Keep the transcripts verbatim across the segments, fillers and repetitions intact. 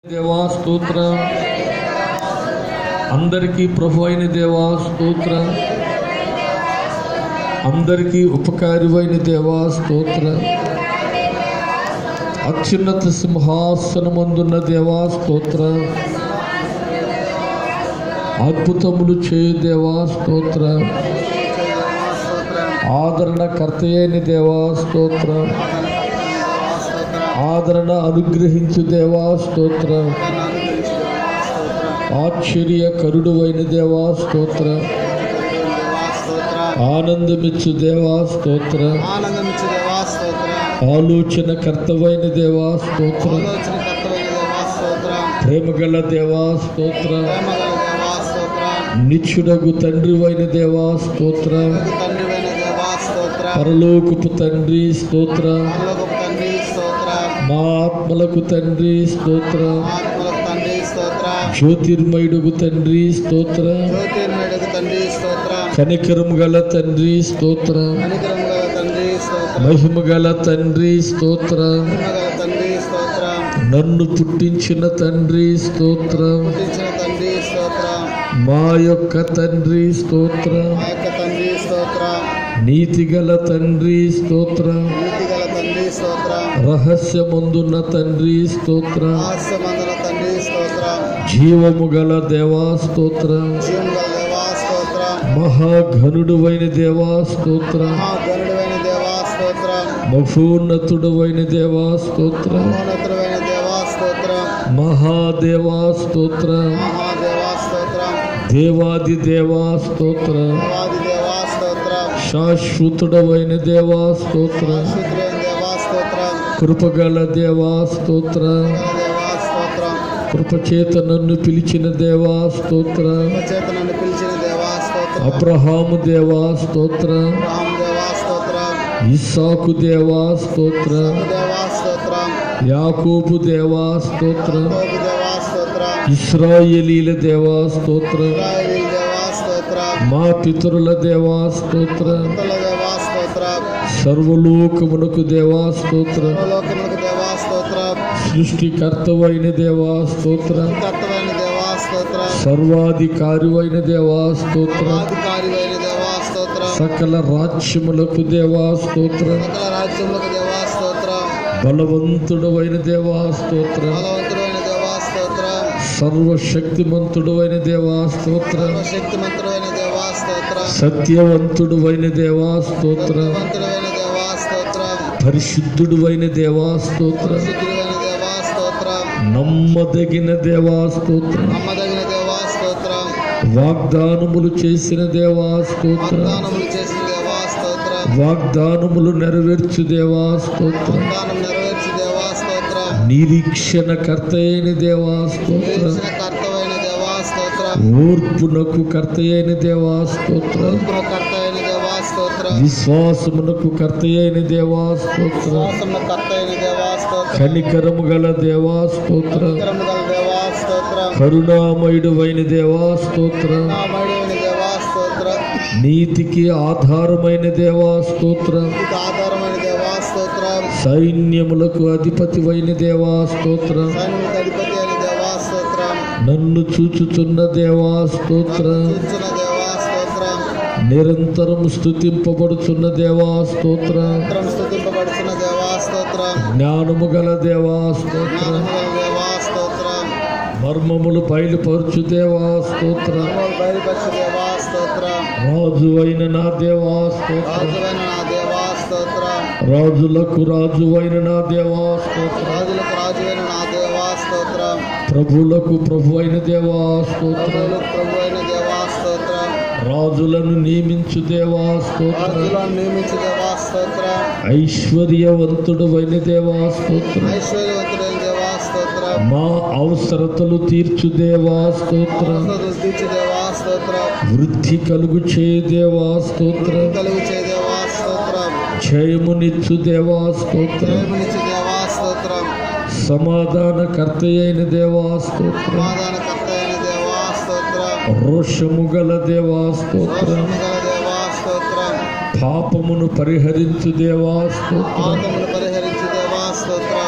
దేవా స్తోత్రం. అందరికీ ప్రభు అయిన దేవా స్తోత్రం. అందరికీ ఉపకారివైన దేవా స్తోత్రం. అత్యున్నత సింహాసనమందున్న దేవా స్తోత్రం. అద్భుతములు చేయు దేవా స్తోత్రం. ఆదరణకర్త అయిన దేవా స్తోత్రం. ఆదరణ అనుగ్రహించు దేవా స్తోత్రం. ఆశ్చర్యకరుడు అయిన దేవా స్తోత్రం. ఆనందమిచ్చు దేవా స్తోత్రం. ఆలోచన కర్తవైన దేవా స్తోత్రం. ప్రేమగల దేవా స్తోత్రం. నిత్యుడగు తండ్రివైన దేవా స్తోత్రం. పరలోకపు తండ్రి స్తోత్రం. మా ఆత్మలకు తండ్రి స్తోత్రం. జ్యోతిర్మయుడుగు తండ్రి స్తోత్రం. కనికరము గల తండ్రి స్తోత్రం. మహిమ గల తండ్రి స్తోత్రం. నన్ను పుట్టించిన తండ్రి స్తోత్రం. మా యొక్క తండ్రి స్తోత్రం. నీతిగల తండ్రి స్తోత్రం. రహస్యమందున్న తండ్రి స్తోత్రం. జీవము గల దేవా స్తోత్రం. మహాఘనుడువైన దేవా స్తోత్రం. మహోన్నతుడవైన దేవా స్తోత్రం. మహాదేవా స్తోత్రం. దేవాది దేవా స్తోత్రం. శాశ్వతుడవైన దేవా స్తోత్రం. కృపగల దేవా స్తోత్రం. కృపచేత నన్ను పిలిచిన దేవా స్తోత్రం. అబ్రహాము దేవా స్తోత్రం. ఇస్సాకు దేవా స్తోత్రం. యాకోబు దేవా స్తోత్రం. ఇశ్రాయేలీల దేవా స్తోత్రం. మా పితరుల దేవా స్తోత్రం. సర్వలోకమునకు దేవా స్తోత్రం. సృష్టికర్తవైన దేవా స్తోత్రం. సర్వాధికారివైన దేవా స్తోత్రం. సకల రాజ్యములకు దేవా స్తోత్రం. బలవంతుడవైన దేవా స్తోత్రం. సర్వశక్తిమంతుడు అయిన దేవా స్తోత్రం. సత్యవంతుడు అయిన దేవా స్తోత్రం. పరిశుద్ధుడు అయిన దేవా స్తోత్రం. నమ్మదగిన దేవా స్తోత్రం. వాగ్దానములు చేసిన దేవా స్తోత్రం. వాగ్దానములు నెరవేర్చు దేవా స్తోత్రం. నిరీక్షణ కర్త అయిన దేవా స్తోత్రం. ఓర్పునకు కర్త అయిన దేవా స్తోత్రం. విశ్వాసమునకు కర్త అయిన దేవా స్తోత్రం. కనికరము గల దేవా స్తోత్రం. కరుణామయుడు అయిన దేవా స్తోత్రం. నీతికి ఆధారమైన దేవా స్తోత్రం. సైన్యములకు అధిపతి అయిన దేవా స్తోత్రం. నన్ను చూచుచున్న దేవా స్తోత్రం. నిరంతరం స్తుతింపబడుచున్న దేవా స్తోత్రం. జ్ఞానము గల దేవా స్తోత్రం. మర్మములు బయలుపరచు దేవా స్తోత్రం. రాజు అయిన నా దేవా స్తోత్రం. రాజులకు రాజు అయిన నా దేవా స్తోత్రం. ప్రభులకు ప్రభు అయిన దేవా స్తోత్రం. రాజులను నియమించు దేవా స్తోత్రం. ఐశ్వర్యవంతుడు అయిన దేవా స్తోత్రం. మా అవసరతలు తీర్చు దేవా స్తోత్రం. వృద్ధి కలుగు చే దేవా స్తోత్రం. జయమునిచ్చు దేవా స్తోత్రం. సమాధానకర్త అయిన దేవా స్తోత్రం. రోషము గల దేవా స్తోత్రం. పాపమును పరిహరించు దేవా స్తోత్రం.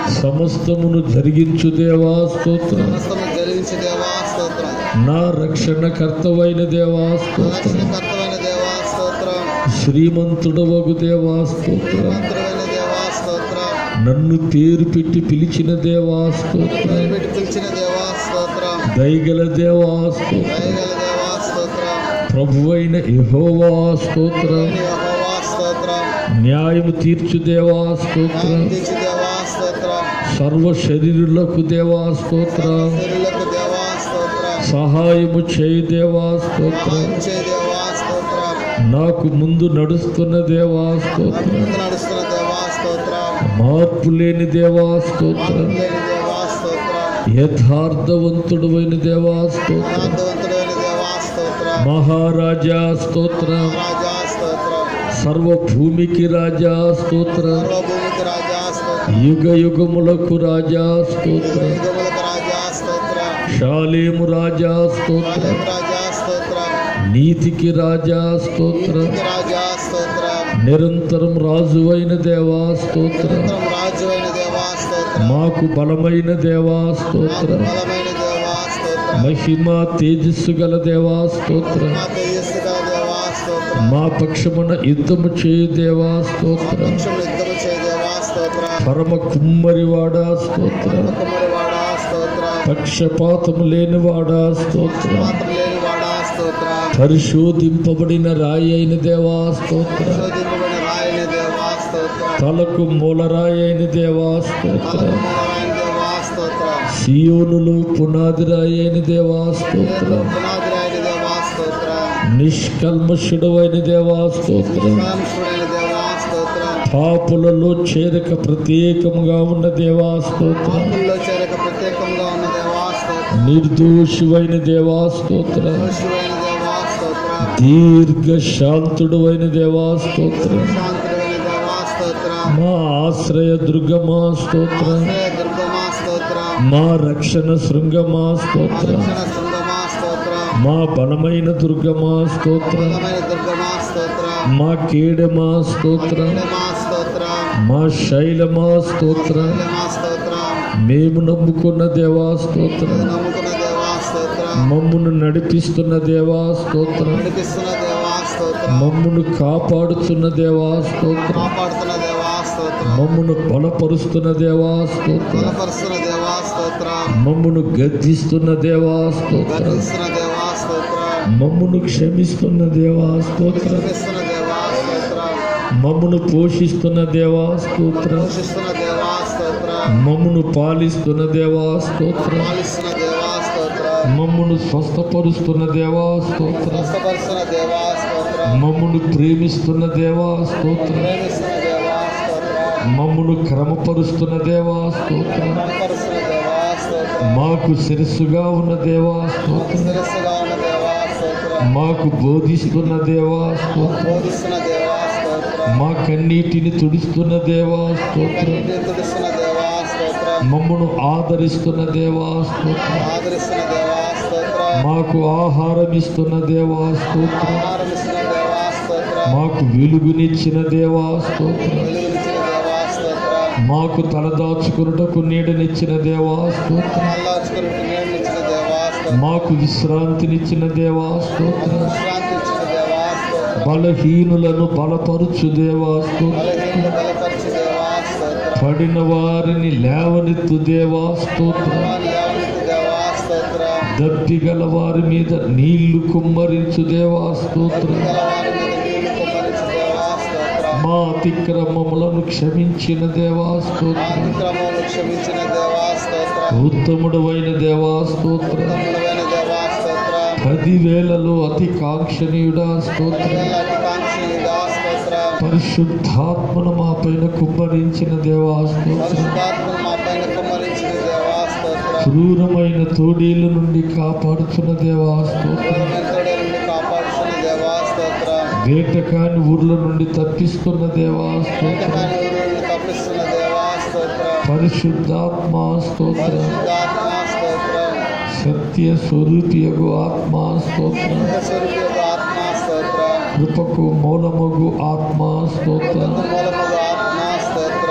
సమస్తమును జరిగించు దేవా స్తోత్రం. సమస్తమును జరిగించు దేవా స్తోత్రం. నా రక్షణకర్తవైన దేవా స్తోత్రం. రక్షణకర్తవైన దేవా స్తోత్రం. శ్రీమంతుడవగు దేవా స్తోత్రం. శ్రీమంతుడైన దేవా స్తోత్రం. నన్ను పేరు పెట్టి పిలిచిన దేవా స్తోత్రం. పేరు పెట్టి పిలిచిన దేవా స్తోత్రం. దయగల దేవా స్తోత్రం. దయగల దేవా స్తోత్రం. ప్రభువైన యెహోవా స్తోత్రం. యెహోవా స్తోత్రం. న్యాయము తీర్చు దేవా స్తోత్రం. తీర్చు దేవా స్తోత్రం. సర్వ శరీరులకు దేవా స్తోత్రం. శరీరులకు దేవా స్తోత్రం. సహాయము చేయి దేవా స్తోత్రం. చేయి దేవా స్తోత్రం. నాకు ముందు నడుస్తున్న దేవా స్తోత్రం. ముందు నడుస్తున్న దేవా స్తోత్రం. మార్పు లేని దేవా స్తోత్రం. లేని దేవా స్తోత్రం. యథార్థవంతుడైన దేవా స్తోత్రం. యథార్థవంతుడైన దేవా స్తోత్రం. మహారాజా స్తోత్రం. రాజా స్తోత్రం. సర్వ భూమికి రాజా స్తోత్రం. సర్వభూమికి రాజా స్తోత్రం. యుగ యుగములకు రాజా స్తోత్రం. యుగములకు రాజా స్తోత్రం. శాలేము రాజా స్తోత్రం. రాజా స్తోత్రం. నీతికి రాజా స్తోత్రం. నీతికి రాజా స్తోత్రం. నిరంతరం రాజువైన దేవా స్తోత్రం. నిరంతరం రాజువైన దేవా స్తోత్రం. మాకు బలమైన దేవా స్తోత్రం. బలమైన దేవా స్తోత్రం. మహిమ తేజస్సు గల దేవా స్తోత్రం. మా తేజస్సు గల దేవా స్తోత్రం. మా పక్షమున యుద్ధము చేయు దేవా స్తోత్రం. పక్షమున యుద్ధము చేయ దేవా స్తోత్రం. పరమ కుమ్మరివాడా స్తోత్రం. కుమ్మరివాడా స్తోత్రం. పక్షపాతము లేనివాడా స్తోత్రం. పాత్ర లేనివాడా స్తోత్రం. పరిశోధింపబడిన రాయి అయిన దేవా స్తోత్రం. శోధింపబడిన రాయని దేవా స్తోత్రం. తలకు మూలరాయి అయిన దేవా స్తోత్రం. మూలరాయని దేవా స్తోత్రం. సియోనులు పునాది రాయి అయిన దేవా స్తోత్రం. పునాది రాయని దేవా స్తోత్రం. నిష్కల్మషుడవైన దేవా స్తోత్రం. నిష్కల్మషుడైన దేవా స్తోత్రం. పాపులలో చేరక ప్రత్యేకముగా ఉన్న దేవా స్తోత్రం. పాపుల్లో చేరక ప్రత్యేకంగా ఉన్న దేవా స్తోత్రం. నిర్దోషువైన దేవా స్తోత్రం. దోషువైన దేవా స్తోత్రం. దీర్ఘ శాంతుడవైన దేవా స్తోత్రం. శాంతుడైన దేవా స్తోత్రం. మా ఆశ్రయ దుర్గమా స్తోత్రం. ఆశ్రయ దుర్గమా స్తోత్రం. మా రక్షణ శృంగమా స్తోత్రం. రక్షణ శృంగమా స్తోత్రం. మా బలమైన దుర్గమా స్తోత్రం. బలమైన దుర్గమా స్తోత్రం. మా కేడమా స్తోత్రం. మా స్తోత్రం. మా శైలమా స్తోత్రం. మా స్తోత్రం. మేము నమ్ముకున్న దేవా స్తోత్రం. నమ్ముకున్న దేవా స్తోత్రం. మమ్మును నడిపిస్తున్న దేవా స్తోత్రం. నడిపిస్తున్న దేవా స్తోత్రం. మమ్మును కాపాడుతున్న దేవా స్తోత్రం. కాపాడుతున్న దేవా స్తోత్రం. మమ్మును బలపరుస్తున్న దేవా స్తోత్రం. బలపరుస్తున్న దేవా స్తోత్రం. మమ్మును గద్దిస్తున్న దేవా స్తోత్రం. గర్విస్తున్న దేవా స్తోత్రం. మమ్మును క్షమిస్తున్న దేవా స్తోత్రం. క్షమిస్తున్న దేవా స్తోత్రం. మమ్మును పోషిస్తున్న దేవా స్తోత్రం. పోషిస్తున్న దేవా స్తోత్రం. మమ్మును పాలిస్తున్న దేవా స్తోత్రం. పాలిస్తున్న దేవా స్తోత్రం. మమ్మును స్వస్థపరుస్తున్న దేవా స్తోత్రం. స్వస్థపరుస్తున్న దేవా స్తోత్రం. మమ్మును ప్రేమిస్తున్న దేవా స్తోత్రం. ప్రేమిస్తున్న దేవా స్తోత్రం. మమ్మును క్రమపరుస్తున్న దేవా స్తోత్రం. కనపరుస్తున్న దేవా స్తోత్రం. మాకు శిరస్సుగా ఉన్న దేవా స్తోత్రం. శిరస్సుగా ఉన్న దేవా స్తోత్రం. మాకు బోధిస్తున్న దేవా స్తోత్రం. బోధిస్తున్న దేవా స్తోత్రం. మా కన్నీటిని తుడుస్తున్న దేవా స్తోత్రం. కన్నీటిని తుడుస్తున్న దేవా స్తోత్రం. మమ్మను ఆదరిస్తున్న దేవా స్తోత్రం. ఆదరిస్తున్న దేవా స్తోత్రం. మాకు ఆహారం ఇస్తున్న దేవా స్తోత్రం. ఆహారం ఇస్తున్న దేవా స్తోత్రం. మాకు వెలుగునిచ్చిన దేవా స్తోత్రం. వెలుగునిచ్చిన దేవా స్తోత్రం. మాకు తలదాచుకున్నటకు నీడనిచ్చిన దేవా స్తోత్రం. అల్లాచుకున్నట్టు నేర్మించిన దేవా స్తోత్రం. మాకు విశ్రాంతినిచ్చిన దేవా స్తోత్రం. విశ్రాంతి ఇచ్చిన దేవా స్తోత్రం. బలహీనులను బలపరుచు దేవా స్తోత్రం. బలహీనులు బలపరిచి దేవా స్తోత్రం. పడిన వారిని లేవనెత్తు దేవా స్తోత్రం. లేవనెత్తు దేవా స్తోత్రం. దప్పిగల వారి మీద నీళ్లు కుమ్మరించు దేవా స్తోత్రం. గలవారి మీద నీళ్లు కుమ్మరించు దేవా స్తోత్రం. మా అతిక్రమములను క్షమించిన దేవా స్తోత్రం. అతిక్రమములు క్షమించిన దేవా స్తోత్రం. ఉత్తముడవైన దేవా స్తోత్రం. ఉత్తముడైన దేవా స్తోత్రం. పదివేలలో అతి కాంక్షణీయుడా స్తోత్రం. అతికాంక్షణీయుడా స్తోత్రం. పరిశుద్ధాత్మను మా పైన కుమ్మరించిన దేవా స్తోత్రం. పరిశుద్ధాత్మను మా పైన కుమ్మరించిన దేవా స్తోత్రం. క్రూరమైన తోడీల నుండి కాపాడుచున్న దేవా స్తోత్రం. ఎంతోడే నుండి కాపాడుతున్న దేవా స్తోత్రం. వేటకాని ఊర్ల నుండి తప్పిస్తున్న దేవా స్తోత్రం. వేటకాని ఊరు నుండి తప్పిస్తున్న దేవా స్తోత్రం. పరిశుద్ధాత్మ స్తోత్రం. పరిశుద్ధాత్మ స్తోత్రం. సత్య స్వరూపియగు ఆత్మ స్తోత్రం. స్వరూపియగు ఆత్మ స్తోత్రం. కృపకు మూలమగు ఆత్మ స్తోత్రం. మూలముగు ఆత్మ స్తోత్రం.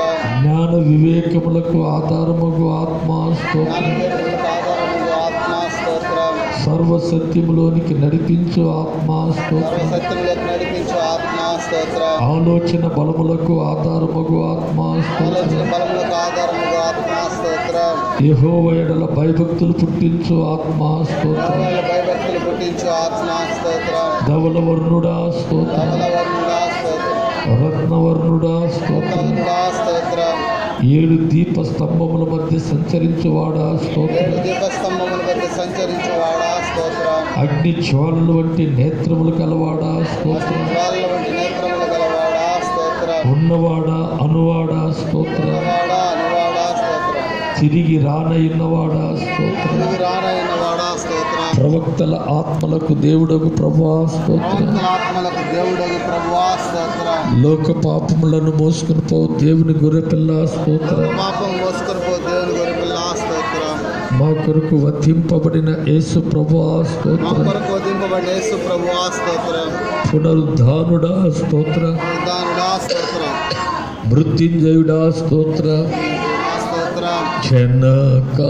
జ్ఞాన వివేకములకు ఆధారముగు ఆత్మ స్తోత్రం. ఆత్మ స్తోత్రం. సర్వసత్యములోనికి నడిపించు ఆత్మ స్తోత్రం. సత్యంలోకి నడిపించు ఆత్మ స్తోత్రం. ఆలోచన బలములకు ఆధారముగు ఆత్మ స్తోత్రం. బలములకు ఆధారముగు ఆత్మ స్తోత్రం. యెహోవా యెడల భయభక్తులు పుట్టించు ఆత్మ స్తోత్రం. భయభక్తులు పుట్టించు ఆత్మ స్తోత్రం. ధవలవర్ణుడా స్తోత్రం. ధవలవర్ణుడా స్తోత్రం. రత్నవర్ణుడా స్తోత్రం. స్తోత్రం. ఏడు దీప స్తంభముల మధ్య సంచరించువాడా స్తోత్రం. దీపస్తంభముల మధ్య సంచరించువాడా స్తోత్రం. అగ్ని జ్వాలల వంటి నేత్రములు కలవాడా స్తోత్రం. జ్వాలల వంటి నేత్రములు కలవాడా స్తోత్రం. ఉన్నవాడా అనువాడా స్తోత్రం. ఉన్నవాడా అనువాడా స్తోత్రం. తిరిగి రానయ్యున్నవాడా స్తోత్రం. తిరిగి రానయ్యున్నవాడా స్తోత్రం. ప్రవక్తల ఆత్మలకు దేవుడగు ప్రభువా స్తోత్రం. ఆత్మలకు దేవుడగు ప్రభువా స్తోత్రం. లోక పాపములను మోసుకుని పో దేవుని గొర్రెపిల్ల స్తోత్రం. పాపం మోసుకుని పో దేవుని గొర్రెపిల్ల స్తోత్రం. మా కొరకు వధింపబడిన యేసు ప్రభువా స్తోత్రం. మా కొరకు వధింపబడిన యేసు ప్రభువా స్తోత్రం. పునరుద్ధానుడా స్తోత్రం. పునరుద్ధానుడా స్తోత్రం. మృత్యుంజయుడా స్తోత్రం. స్తోత్రం. జనకా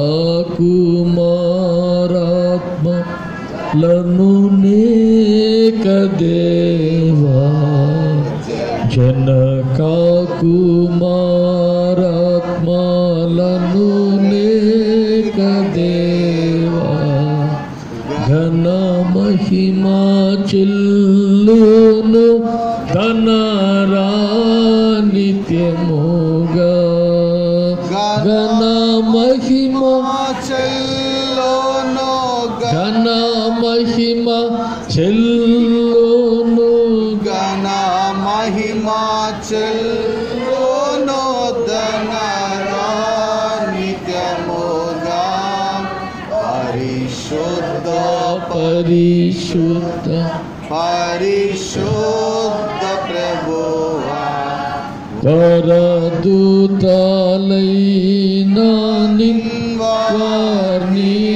కుమారాత్మలను నేక దేవా. జనకా కుమారాత్మలను నేక దేవా. ఘన మహిమా చెల్లును ధనరా నిత్యముగా. ఘన మహిమ చెల్లోను ఘన మహిమ చెల్లును. ఘన మహిమ చెల్లోను ధనరా నిత్యముగా. పరిశుద్ధ పరిశుద్ధ పరిశుద్ధ ప్రభువా. పరదూతలైన నివార్ని